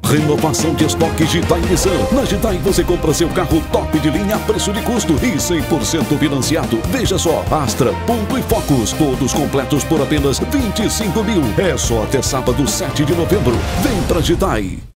Renovação de estoque Gitai Nissan. Na Gitai você compra seu carro top de linha a preço de custo e 100% financiado. Veja só, Astra, Punto e Focus, todos completos por apenas 25 mil. É só até sábado 7 de novembro. Vem pra Gitai.